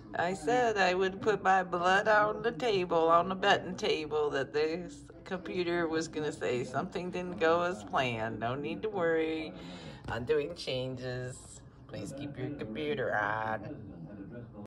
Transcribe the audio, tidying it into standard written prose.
I said I would put my blood on the table, on the betting table, that this computer was going to say something didn't go as planned. No need to worry. I'm doing changes. Please keep your computer on.